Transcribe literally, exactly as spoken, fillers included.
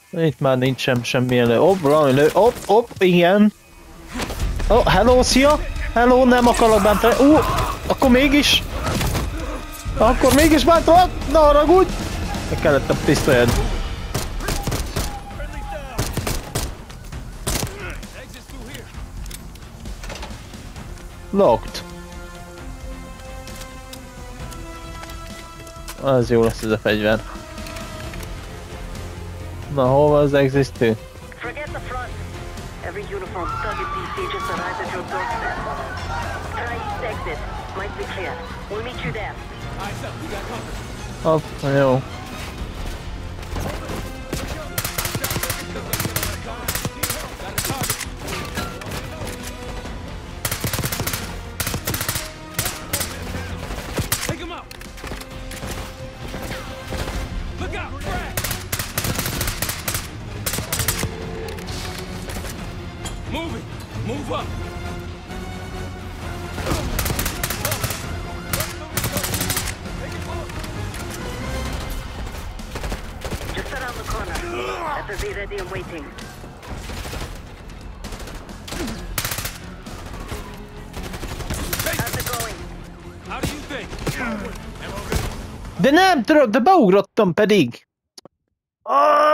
Itt már nincs sem semmilyen lő. Hopp, valami lő. Hopp, hopp, igen. Oh, hello, szia! Hello, nem akarok bántani. Ú, uh, akkor mégis. Akkor mégis bántalak. Ne haragudj! Meg kellett a pisztolyed. Locked. Az jó lesz ez a fegyver. Na, hol van az exit two? Forget the front. Every uniform thug at these stages arrives at your doorstep. Try east exit. Might be clear. We'll meet you there. Eyes up, we got cover. Hopp, jó. Take him out. Look out, Brad. Move it. Move up. Just around the corner. F S B ready and waiting. How's it going? How do you think? De nem tudok, de beugrottam pedig. Ah!